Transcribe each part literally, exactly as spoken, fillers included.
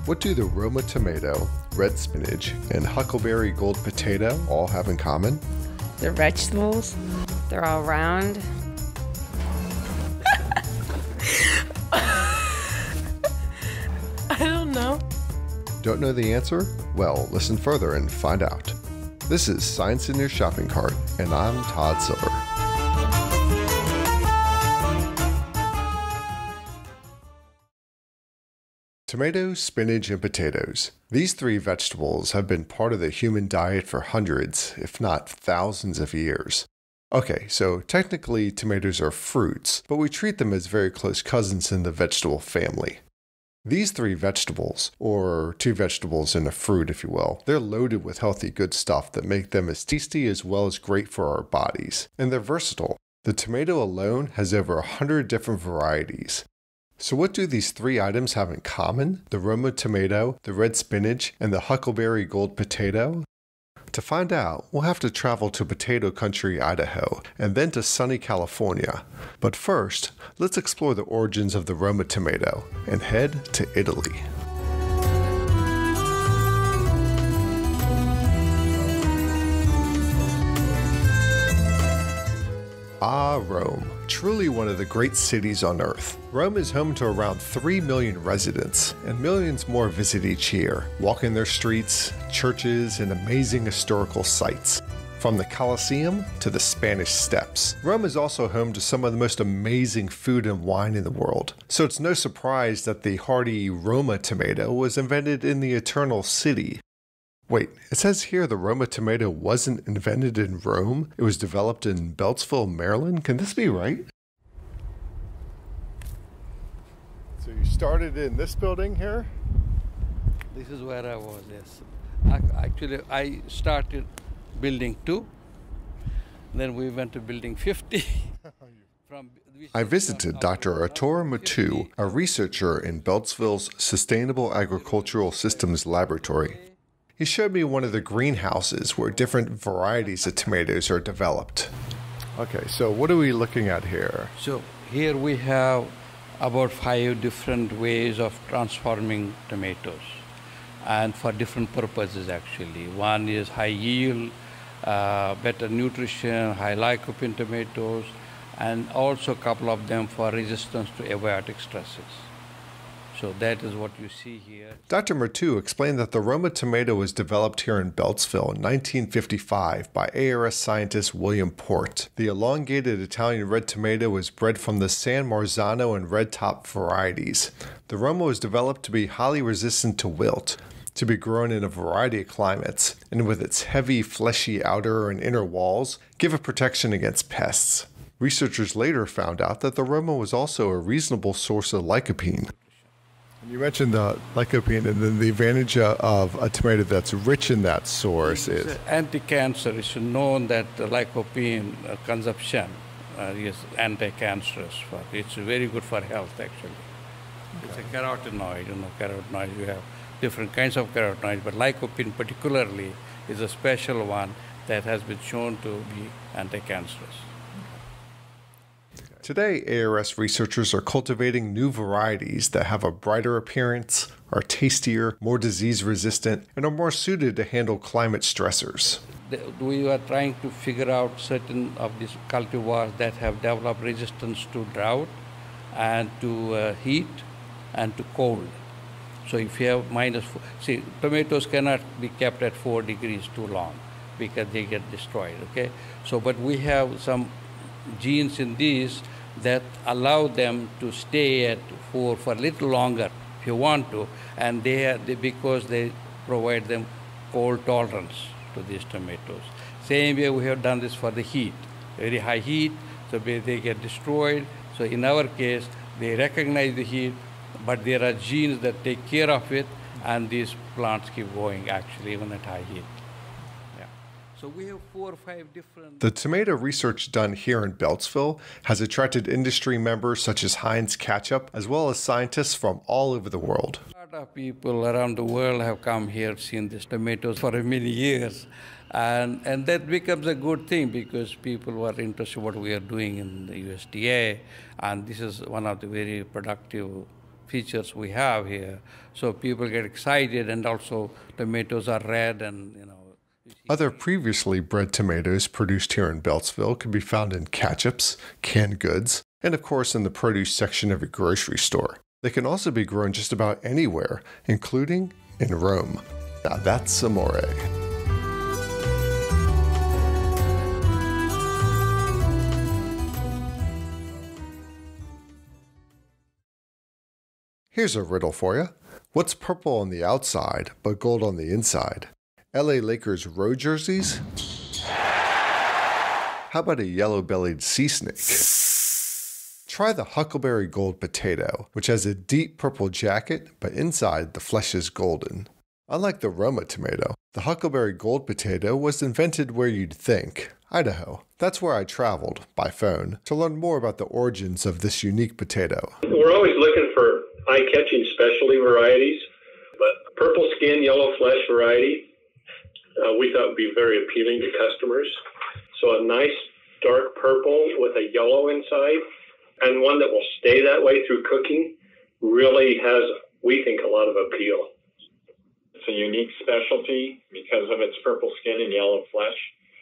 What do the Roma tomato, red spinach, and Huckleberry gold potato all have in common? They're vegetables. They're all round. I don't know. Don't know the answer? Well, listen further and find out. This is Science in Your Shopping Cart, and I'm Todd Silver. Tomatoes, spinach, and potatoes. These three vegetables have been part of the human diet for hundreds, if not thousands of years. Okay, so technically tomatoes are fruits, but we treat them as very close cousins in the vegetable family. These three vegetables, or two vegetables and a fruit if you will, they're loaded with healthy good stuff that make them as tasty as well as great for our bodies. And they're versatile. The tomato alone has over a hundred different varieties. So what do these three items have in common? The Roma tomato, the red spinach, and the Huckleberry gold potato? To find out, we'll have to travel to potato country Idaho, and then to sunny California. But first, let's explore the origins of the Roma tomato, and head to Italy. Ah, Rome. Truly one of the great cities on earth. Rome is home to around three million residents, and millions more visit each year, walking their streets, churches, and amazing historical sites. From the Colosseum to the Spanish Steps. Rome is also home to some of the most amazing food and wine in the world. So it's no surprise that the hearty Roma tomato was invented in the Eternal City. Wait, it says here the Roma tomato wasn't invented in Rome. It was developed in Beltsville, Maryland. Can this be right? So you started in this building here? This is where I was, yes. Actually, I started building two. Then we went to building fifty. From I visited Doctor Ettore Mutu, a researcher in Beltsville's Sustainable Agricultural Systems Laboratory. He showed me one of the greenhouses where different varieties of tomatoes are developed. Okay, so what are we looking at here? So here we have about five different ways of transforming tomatoes, and for different purposes actually. One is high yield, uh, better nutrition, high lycopene tomatoes, and also a couple of them for resistance to abiotic stresses. So that is what you see here. Doctor Mutu explained that the Roma tomato was developed here in Beltsville in nineteen fifty-five by A R S scientist William Port. The elongated Italian red tomato was bred from the San Marzano and red top varieties. The Roma was developed to be highly resistant to wilt, to be grown in a variety of climates, and with its heavy, fleshy outer and inner walls, give a protection against pests. Researchers later found out that the Roma was also a reasonable source of lycopene. You mentioned the lycopene, and then the advantage of a tomato that's rich in that source it's is? Anti-cancer. It's known that the lycopene consumption uh, is anti-cancerous. For, it's very good for health, actually. Okay. It's a carotenoid. You know, carotenoid, you have different kinds of carotenoids, but lycopene particularly is a special one that has been shown to be anti-cancerous. Today, A R S researchers are cultivating new varieties that have a brighter appearance, are tastier, more disease-resistant, and are more suited to handle climate stressors. We are trying to figure out certain of these cultivars that have developed resistance to drought and to uh, heat and to cold. So if you have minus four, see, tomatoes cannot be kept at four degrees too long because they get destroyed, okay? So, but we have some genes in these that allow them to stay at four for a little longer if you want to, and they, are, they because they provide them cold tolerance to these tomatoes. Same way we have done this for the heat, very high heat, so they get destroyed. So in our case, they recognize the heat, but there are genes that take care of it, and these plants keep going actually even at high heat. So we have four or five different... The tomato research done here in Beltsville has attracted industry members such as Heinz Ketchup, as well as scientists from all over the world. A lot of people around the world have come here, seen these tomatoes for many years, and, and that becomes a good thing because people were interested in what we are doing in the U S D A, and this is one of the very productive features we have here. So people get excited, and also tomatoes are red, and you know. Other previously bred tomatoes produced here in Beltsville can be found in ketchups, canned goods, and of course in the produce section of a grocery store. They can also be grown just about anywhere, including in Rome. Now that's amore. Here's a riddle for you. What's purple on the outside, but gold on the inside? L A Lakers road jerseys? How about a yellow-bellied sea snake? Try the Huckleberry gold potato, which has a deep purple jacket, but inside the flesh is golden. Unlike the Roma tomato, the Huckleberry gold potato was invented where you'd think, Idaho. That's where I traveled, by phone, to learn more about the origins of this unique potato. We're always looking for eye-catching specialty varieties, but purple skin, yellow flesh variety, uh, we thought would be very appealing to customers. So a nice dark purple with a yellow inside, and one that will stay that way through cooking, really has, we think, a lot of appeal. It's a unique specialty because of its purple skin and yellow flesh,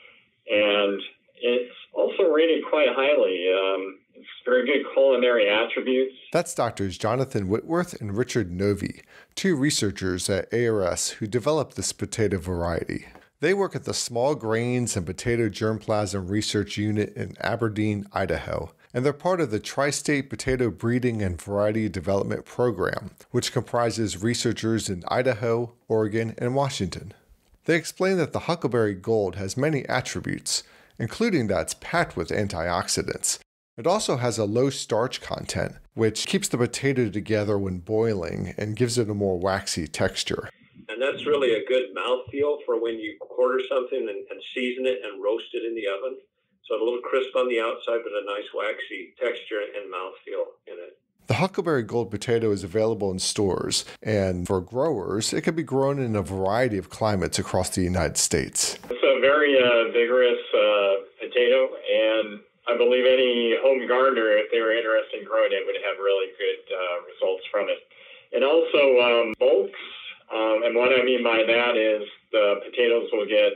and it's also rated quite highly. Um, it's very good culinary attributes. That's Doctors Jonathan Whitworth and Richard Novy, two researchers at A R S who developed this potato variety. They work at the Small Grains and Potato Germplasm Research Unit in Aberdeen, Idaho, and they're part of the Tri-State Potato Breeding and Variety Development Program, which comprises researchers in Idaho, Oregon, and Washington. They explain that the Huckleberry Gold has many attributes, including that it's packed with antioxidants. It also has a low starch content, which keeps the potato together when boiling and gives it a more waxy texture. And that's really a good mouthfeel for when you quarter something and, and season it and roast it in the oven. So a little crisp on the outside, but a nice waxy texture and mouthfeel in it. The Huckleberry Gold potato is available in stores, and for growers, it can be grown in a variety of climates across the United States. It's a very uh, vigorous uh, potato, and I believe any home gardener, if they were interested in growing it, would have really good uh, results from it. And also um, bulks, um, and what I mean by that is the potatoes will get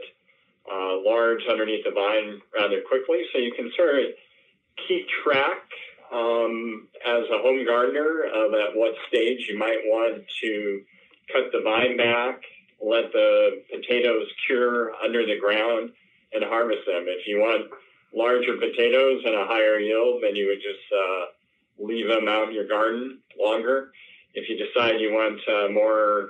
uh, large underneath the vine rather quickly, so you can sort of keep track um, as a home gardener of at what stage you might want to cut the vine back, let the potatoes cure under the ground, and harvest them. If you want larger potatoes and a higher yield, then you would just uh, leave them out in your garden longer. If you decide you want uh, more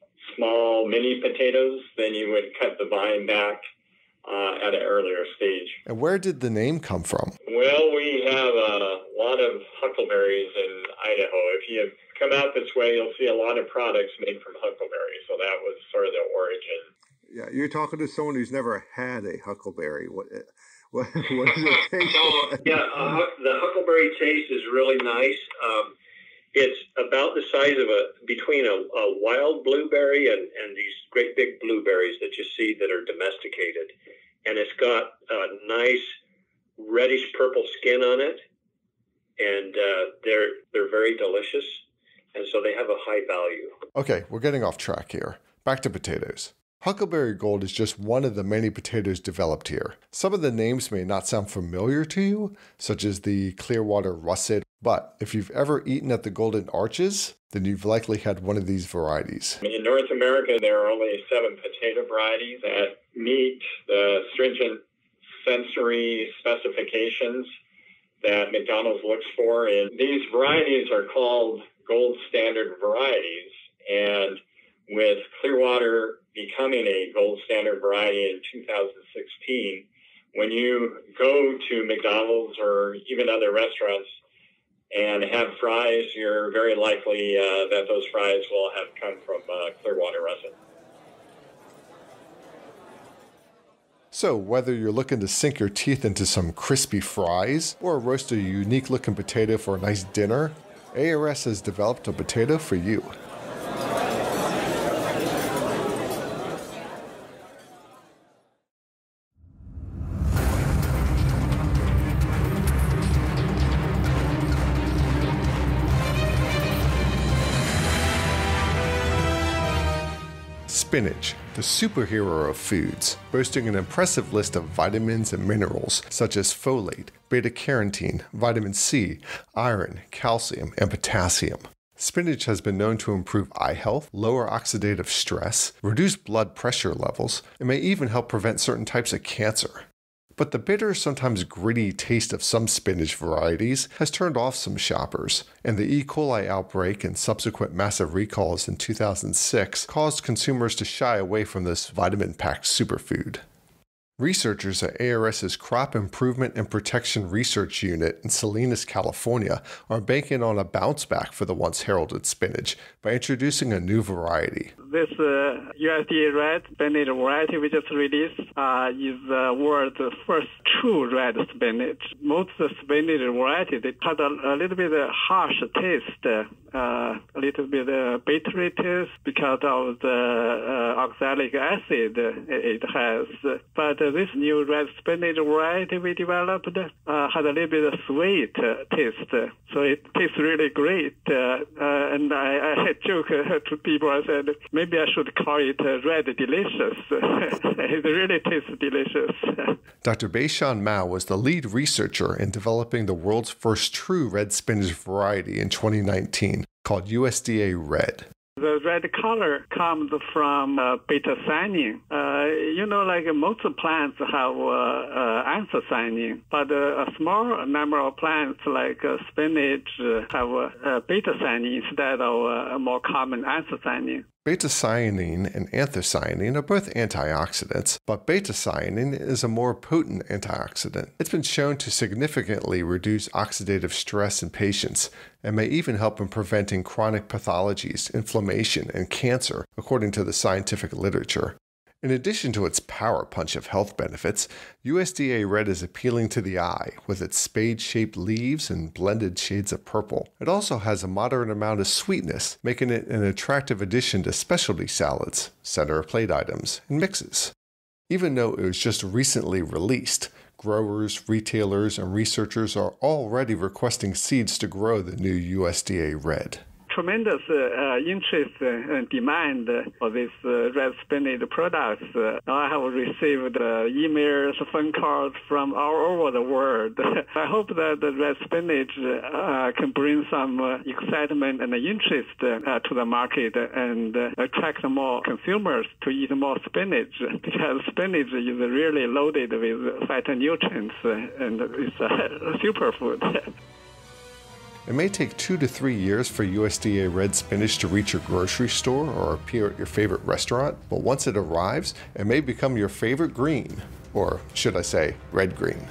small mini potatoes, then you would cut the vine back uh, at an earlier stage. And where did the name come from? Well, we have a lot of huckleberries in Idaho. If you come out this way, you'll see a lot of products made from huckleberry. So that was sort of the origin. Yeah, you're talking to someone who's never had a huckleberry. What, what, what does it taste so, like? Yeah, uh, the huckleberry taste is really nice. Um, it's about the size of a, between a, a wild blueberry and, and these great big blueberries that you see that are domesticated. And it's got a nice reddish purple skin on it. And uh, they're they're very delicious. And so they have a high value. Okay, we're getting off track here. Back to potatoes. Huckleberry Gold is just one of the many potatoes developed here. Some of the names may not sound familiar to you, such as the Clearwater Russet, but if you've ever eaten at the Golden Arches, then you've likely had one of these varieties. In North America, there are only seven potato varieties that meet the stringent sensory specifications that McDonald's looks for. And these varieties are called gold standard varieties. And with Clearwater becoming a gold standard variety in two thousand sixteen, when you go to McDonald's or even other restaurants and have fries, you're very likely uh, that those fries will have come from uh, Clearwater Russet. So whether you're looking to sink your teeth into some crispy fries or roast a unique looking potato for a nice dinner, A R S has developed a potato for you. spinach, the superhero of foods, boasting an impressive list of vitamins and minerals such as folate, beta-carotene, vitamin C, iron, calcium, and potassium. Spinach has been known to improve eye health, lower oxidative stress, reduce blood pressure levels, and may even help prevent certain types of cancer. But the bitter, sometimes gritty taste of some spinach varieties has turned off some shoppers, and the E. coli outbreak and subsequent massive recalls in two thousand six caused consumers to shy away from this vitamin-packed superfood. Researchers at ARS's Crop Improvement and Protection Research Unit in Salinas, California, are banking on a bounce back for the once heralded spinach by introducing a new variety. This uh, U S D A red spinach variety we just released uh, is the world's first true red spinach. Most spinach varieties, they had a, a little bit of harsh taste, uh, a little bit uh, bitter taste because of the uh, oxalic acid it has. But uh, this new red spinach variety we developed uh, had a little bit of sweet uh, taste. So it tastes really great. Uh, uh, and I, I joke uh, to people, I said, maybe I should call it uh, red delicious. It really tastes delicious. Doctor Bei-Shan Mao was the lead researcher in developing the world's first true red spinach variety in twenty nineteen, called U S D A Red. The red color comes from uh, beta-cyanine. Uh, you know, like most plants have uh, uh, anthocyanin, but uh, a small number of plants like uh, spinach uh, have uh, beta-cyanine instead of uh, a more common anthocyanin. Beta-cyanine and anthocyanin are both antioxidants, but beta-cyanine is a more potent antioxidant. It's been shown to significantly reduce oxidative stress in patients and may even help in preventing chronic pathologies, inflammation, and cancer, according to the scientific literature. In addition to its power punch of health benefits, U S D A Red is appealing to the eye with its spade-shaped leaves and blended shades of purple. It also has a moderate amount of sweetness, making it an attractive addition to specialty salads, center-of-plate items, and mixes. Even though it was just recently released, growers, retailers, and researchers are already requesting seeds to grow the new U S D A Red. Tremendous uh, interest and demand for these uh, red spinach products. Uh, I have received uh, emails, phone calls from all over the world. I hope that the red spinach uh, can bring some uh, excitement and interest uh, to the market and uh, attract more consumers to eat more spinach, because spinach is really loaded with phytonutrients and it's a superfood. It may take two to three years for U S D A Red spinach to reach your grocery store or appear at your favorite restaurant, but once it arrives, it may become your favorite green, or should I say, red-green.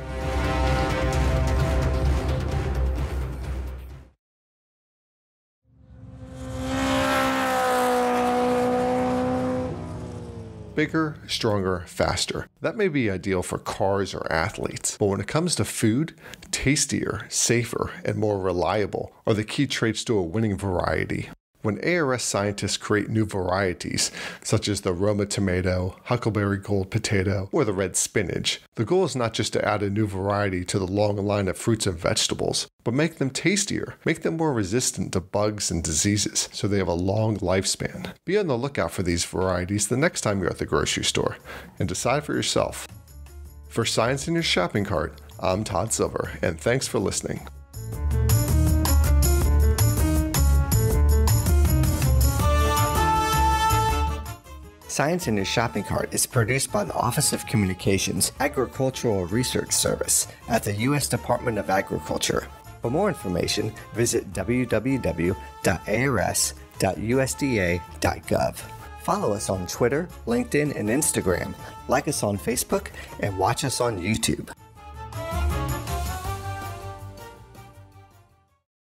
Bigger, stronger, faster. That may be ideal for cars or athletes, but when it comes to food, tastier, safer, and more reliable are the key traits to a winning variety. When A R S scientists create new varieties, such as the Roma tomato, Huckleberry gold potato, or the red spinach, the goal is not just to add a new variety to the long line of fruits and vegetables, but make them tastier, make them more resistant to bugs and diseases, so they have a long lifespan. Be on the lookout for these varieties the next time you're at the grocery store, and decide for yourself. For Science in Your Shopping Cart, I'm Todd Silver, and thanks for listening. Science in Your Shopping Cart is produced by the Office of Communications Agricultural Research Service at the U S Department of Agriculture. For more information, visit w w w dot a r s dot u s d a dot gov. Follow us on Twitter, LinkedIn, and Instagram, like us on Facebook, and watch us on YouTube.